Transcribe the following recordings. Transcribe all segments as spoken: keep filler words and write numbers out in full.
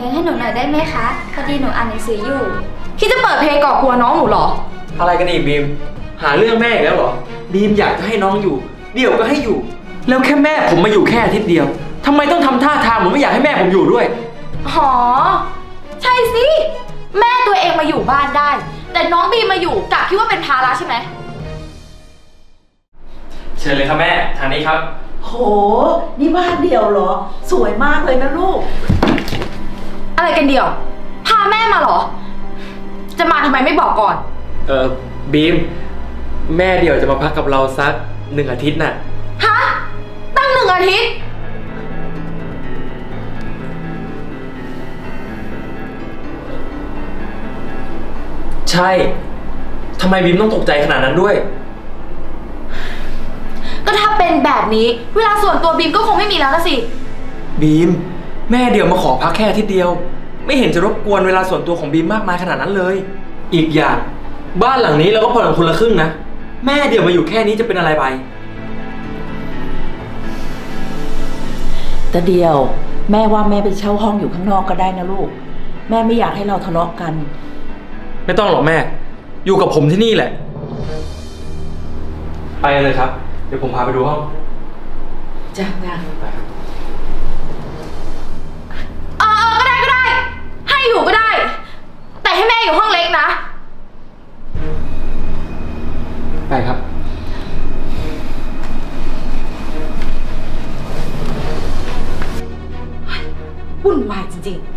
งให้หนูหน่อยได้ไหมคะพอดีหนูอ่านหนังสืออยู่คิดจะเปิดเพลงก่อกวนน้องหนูเหรออะไรกันอีกบีมหาเรื่องแม่อีกแล้วเหรอบีมอยากจะให้น้องอยู่เดี๋ยวก็ให้อยู่แล้วแค่แม่ผมมาอยู่แค่อาทิตย์เดียวทำไมต้องทำท่าทางเหมือนไม่อยากให้แม่ผมอยู่ด้วยหอใช่สิแม่ตัวเองมาอยู่บ้านได้แต่น้องบีมมาอยู่กะคิดว่าเป็นภาระใช่ไหมเชิญเลยครับแม่ทางนี้ครับโหนี่บ้านเดียวเหรอสวยมากเลยนะลูกอะไรกันเดียวพาแม่มาเหรอจะมาทำไมไม่บอกก่อนเออบีมแม่เดี๋ยวจะมาพักกับเราสักหนึ่งอาทิตย์น่ะฮะตั้งหนึ่งอาทิตย์ใช่ทำไมบีมต้องตกใจขนาดนั้นด้วยก็ถ้าเป็นแบบนี้เวลาส่วนตัวบีมก็คงไม่มีแล้วละสิบีมแม่เดี๋ยวมาขอพักแค่อาทิตย์เดียวไม่เห็นจะรบกวนเวลาส่วนตัวของบีมมากมายขนาดนั้นเลยอีกอย่างบ้านหลังนี้เราก็ผ่อนคนละครึ่งนะแม่เดี๋ยวมาอยู่แค่นี้จะเป็นอะไรไปแต่เดียวแม่ว่าแม่ไปเช่าห้องอยู่ข้างนอกก็ได้นะลูกแม่ไม่อยากให้เราทะเลาะกันไม่ต้องหรอกแม่อยู่กับผมที่นี่แหละไปเลยครับเดี๋ยวผมพาไปดูห้องจ้าจ้าเออก็ได้ก็ได้ให้อยู่ก็ได้แต่ให้แม่อยู่ห้องเล็กนะไปครับวุ่นวายจริงๆ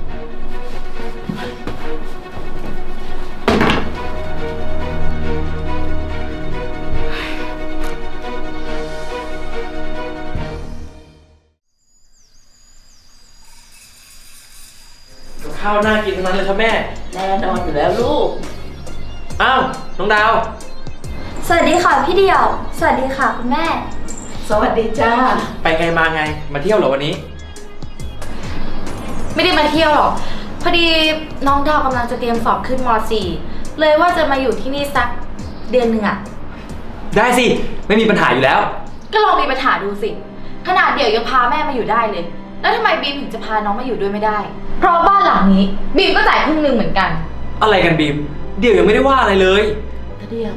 ข้าวน่ากินทั้งนั้นเลยครับแม่แน่นอนอยู่แล้วลูกอ้าวน้องดาวสวัสดีค่ะพี่เดี่ยวสวัสดีค่ะคุณแม่สวัสดีจ้าไปไงมาไงมาเที่ยวเหรอวันนี้ไม่ได้มาเที่ยวหรอกพอดีน้องดาวกำลังจะเตรียมสอบขึ้นม สี่เลยว่าจะมาอยู่ที่นี่สักเดือนหนึ่งอะได้สิไม่มีปัญหาอยู่แล้วก็ลองมีปัญหาดูสิขนาดเดี๋ยวยังพาแม่มาอยู่ได้เลยแล้วทำไมบีมถึงจะพาน้องมาอยู่ด้วยไม่ได้เพราะบ้านหลังนี้บีมก็จ่ายครึ่งหนึ่งเหมือนกันอะไรกันบีมเดี๋ยวยังไม่ได้ว่าอะไรเลยเดี๋ยว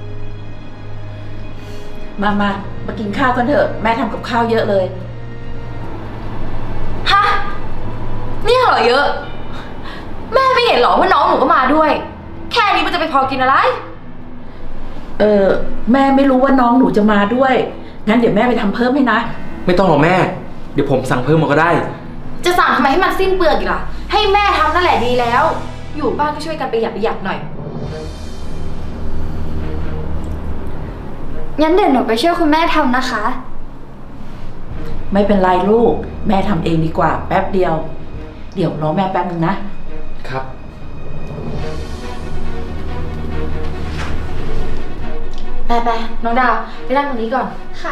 มามามากินข้าวกันเถอะแม่ทำกับข้าวเยอะเลยฮะนี่เหรอเยอะแม่ไม่เห็นหรอว่าน้องหนูก็มาด้วยแค่นี้มันจะไปพอกินอะไรเออแม่ไม่รู้ว่าน้องหนูจะมาด้วยงั้นเดี๋ยวแม่ไปทำเพิ่มให้นะไม่ต้องหรอกแม่เดี๋ยวผมสั่งเพิ่มมาก็ได้จะสั่งทำไมให้มันสิ้นเปลืองอีกล่ะให้แม่ทำนั่นแหละดีแล้วอยู่บ้านก็ช่วยกันประหยัดประหยัดหน่อยงั้นเดี๋ยวหนูไปช่วยคุณแม่ทำนะคะไม่เป็นไรลูกแม่ทำเองดีกว่าแป๊บเดียวเดี๋ยวรอแม่แป๊บนึงนะครับไปไปน้องดาวไปนั่งตรงนี้ก่อนค่ะ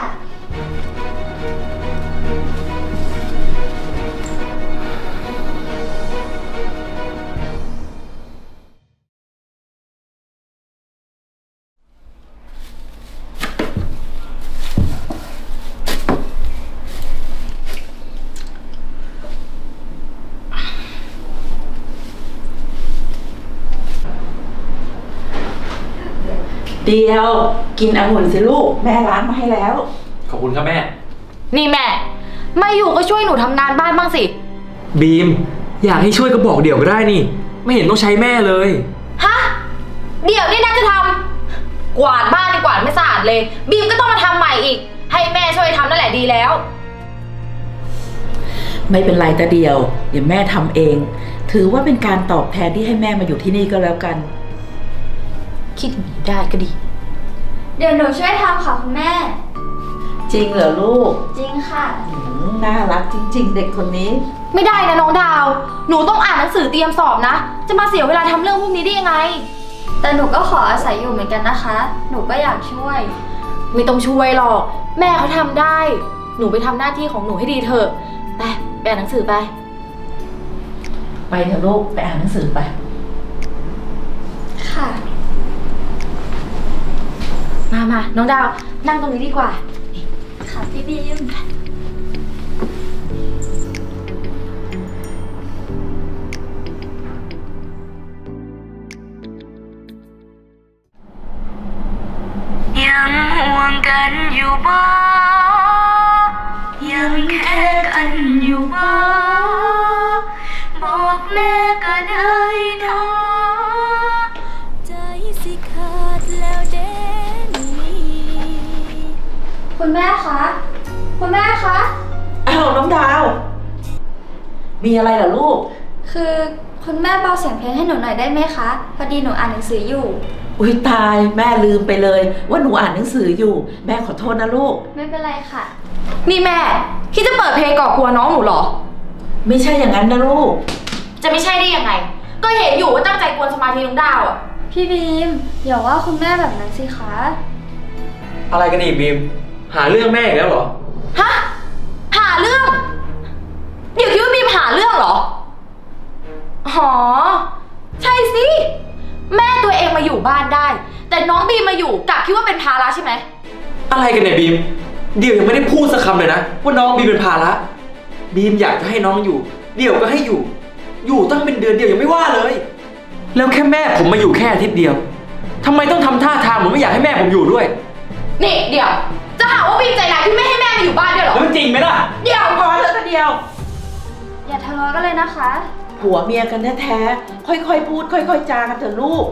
เดียวกินองุ่นสิลูกแม่ล้างมาให้แล้วขอบคุณครับแม่นี่แม่มาอยู่ก็ช่วยหนูทำงานบ้านบ้างสิบีมอยากให้ช่วยก็บอกเดี๋ยวก็ได้นี่ไม่เห็นต้องใช้แม่เลยฮะเดี๋ยวนี่น่าจะทำกวาดบ้านดีกว่าไม่สะอาดเลยบีมก็ต้องมาทำใหม่อีกให้แม่ช่วยทำนั่นแหละดีแล้วไม่เป็นไรแต่เดียวเดี๋ยวแม่ทำเองถือว่าเป็นการตอบแทนที่ให้แม่มาอยู่ที่นี่ก็แล้วกันคิดได้ก็ดีเดี๋ยวหนูช่วยทำค่ะคุณแม่จริงเหรอลูกจริงค่ะน่ารักจริงๆเด็กคนนี้ไม่ได้นะน้องดาวหนูต้องอ่านหนังสือเตรียมสอบนะจะมาเสียเวลาทำเรื่องพวกนี้ได้ยังไงแต่หนูก็ขออาศัยอยู่เหมือนกันนะคะหนูก็อยากช่วยไม่ต้องช่วยหรอกแม่เขาทำได้หนูไปทำหน้าที่ของหนูให้ดีเถอะไปไปอ่านหนังสือไปไปเถอะลูกไปอ่านหนังสือไปค่ะมามาน้องดาวนั่งตรงนี้ดีกว่าค่ะพี่บีมนบ่ยังแค่กันอยู่บ่บอกแม่ก็ได้เนาะใจสิขาดแล้วเด้นี่คุณแม่คะ คุณแม่คะอ้าวน้องดาว มีอะไรเหรอลูกคือคุณแม่เบาเสียงเพลงให้หนูหน่อยได้ไหมคะพอดีหนูอ่านหนังสืออยู่อุ้ยตายแม่ลืมไปเลยว่าหนูอ่านหนังสืออยู่แม่ขอโทษนะลูกไม่เป็นไรค่ะนี่แม่คิดจะเปิดเพลงก่อกวนน้องหนูเหรอไม่ใช่อย่างนั้นนะลูกจะไม่ใช่ได้ยังไงก็เห็นอยู่ว่าตั้งใจกวนสมาธิน้องดาวอ่ะพี่บีมอย่าว่าคุณแม่แบบนั้นสิคะอะไรกันอีกบีมหาเรื่องแม่อีกแล้วเหรอฮะหาเรื่องเดี๋ยวคิดว่าบีมหาเรื่องเหรอหอใช่สิแม่ตัวเองมาอยู่บ้านได้แต่น้องบีมมาอยู่กลับคิดว่าเป็นภาระใช่ไหมอะไรกันเนี่ยบีมเดี๋ยวยังไม่ได้พูดสักคำเลยนะว่าน้องบีมเป็นภาระบีมอยากจะให้น้องอยู่เดี๋ยวก็ให้อยู่อยู่ตั้งเป็นเดือนเดียวยังไม่ว่าเลยแล้วแค่แม่ผมมาอยู่แค่อาทิตย์เดียวทำไมต้องทำท่าทางเหมือนไม่อยากให้แม่ผมอยู่ด้วยนี่เดี๋ยวจะหาว่าบีมใจร้ายที่ไม่ให้แม่มาอยู่บ้านด้วยเหรอแล้วจริงไหมล่ะเดี๋ยวพอเถอะเดียวอย่าทะเลาะกันเลยนะคะผัวเมียกันแท้ๆค่อยๆพูดค่อยๆจากันเถอะลูก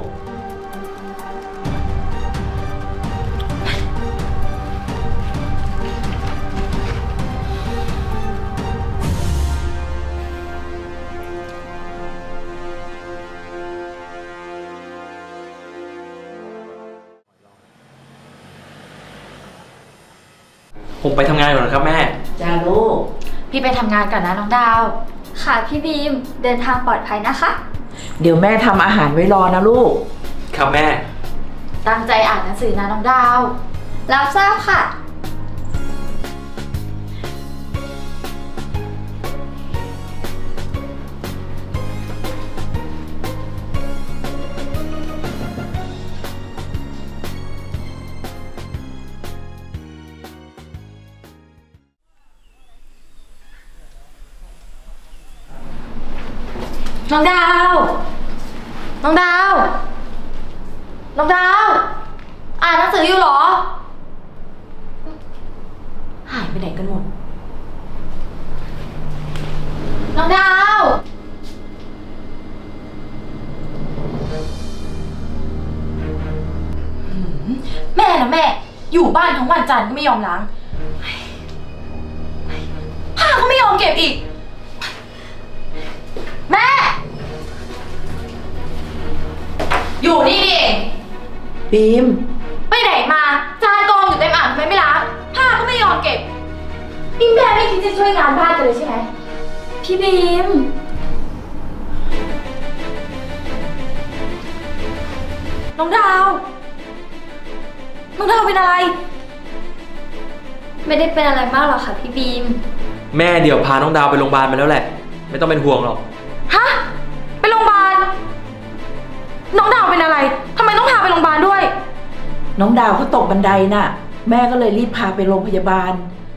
ผมไปทำงานก่อนนะครับแม่จ้าลูกพี่ไปทำงานก่อนนะน้องดาวค่ะพี่บีมเดินทางปลอดภัยนะคะเดี๋ยวแม่ทำอาหารไว้รอนะลูกครับแม่ตั้งใจอ่านหนังสือนะน้องดาวรับทราบค่ะน้องดาวน้องดาวน้องดาวอ่านหนังสืออยู่เหรอหายไปไหนกันหมดน้องดาวแม่นะแม่อยู่บ้านทั้งวันจันทร์ก็ไม่ยอมล้างผ้าก็ไม่ยอมเก็บอีกแม่อยู่นี่เองบีมไปไหนมาจานกองอยู่เต็มอ่างทำไมไม่ล้างผ้าก็ไม่ยอมเก็บนี่แม่ไม่คิดจะช่วยงานบ้านกันเลยใช่ไหมพี่บีมน้องดาวน้องดาวเป็นอะไรไม่ได้เป็นอะไรมากหรอกค่ะพี่บีมแม่เดี๋ยวพาน้องดาวไปโรงพยาบาลมาแล้วแหละไม่ต้องเป็นห่วงหรอกฮะไปโรงพยาบาลน้องดาวเป็นอะไรทำไมต้องพาไปโรงพยาบาลด้วยน้องดาวเขาตกบันไดน่ะแม่ก็เลยรีบพาไปโรงพยาบาล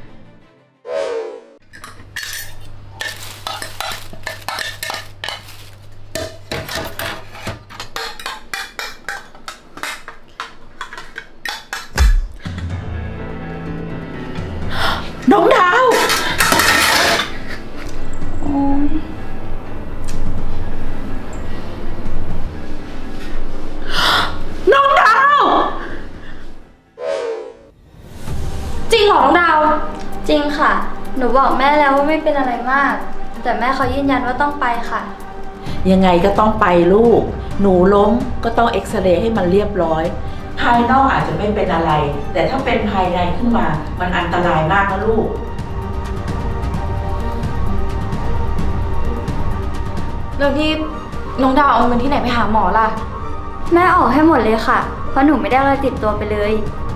น้องดาวน้องดาวจริงเหรอน้องดาวจริงค่ะหนูบอกแม่แล้วว่าไม่เป็นอะไรมากแต่แม่เขายืนยันว่าต้องไปค่ะยังไงก็ต้องไปลูกหนูล้มก็ต้องเอ็กซเรย์ให้มันเรียบร้อยภายนอกอาจจะไม่เป็นอะไรแต่ถ้าเป็นภายในขึ้นมามันอันตรายมากนะลูกแล้วนี่น้องดาวเอาเงินที่ไหนไปหาหมอล่ะแม่ออกให้หมดเลยค่ะเพราะหนูไม่ได้อะไรติดตัวไปเลย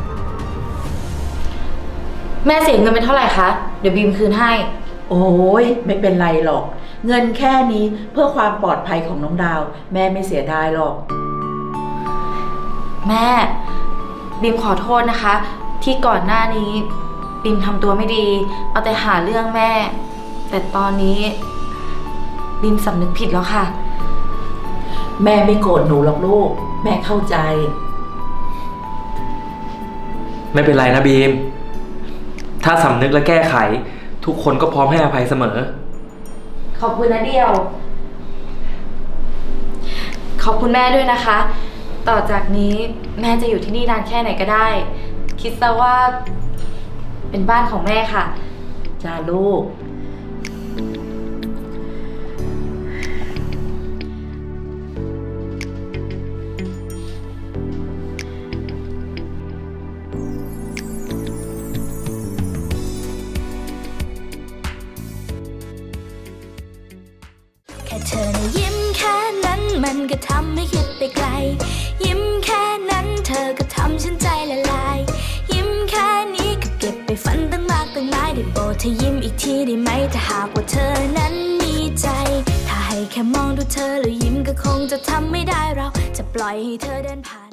แม่เสียเงินไปเท่าไหร่คะเดี๋ยวบีมคืนให้โอ้ยไม่เป็นไรหรอกเงินแค่นี้เพื่อความปลอดภัยของน้องดาวแม่ไม่เสียดายหรอกแม่บีมขอโทษนะคะที่ก่อนหน้านี้บีมทำตัวไม่ดีเอาแต่หาเรื่องแม่แต่ตอนนี้บีมสำนึกผิดแล้วค่ะแม่ไม่โกรธหนูหรอกลูกแม่เข้าใจไม่เป็นไรนะบีมถ้าสำนึกและแก้ไข ทุกคนก็พร้อมให้อภัยเสมอขอบคุณนะเดียว ขอบคุณแม่ด้วยนะคะ ต่อจากนี้แม่จะอยู่ที่นี่นานแค่ไหนก็ได้ คิดซะว่าเป็นบ้านของแม่ค่ะจ้าลูกแค่เธอนะยิ้มแค่นั้นมันก็ทำให้คิดไปไกลยิ้มแค่นั้นเธอก็ทำฉันใจละลายยิ้มแค่นี้ก็เก็บไปฝันตั้งมากตั้งหลายได้โปรดเธอยิ้มอีกทีได้ไหมถ้าหากว่าเธอนั้นมีใจถ้าให้แค่มองดูเธอแล้วยิ้มก็คงจะทำไม่ได้เราจะปล่อยให้เธอเดินผ่าน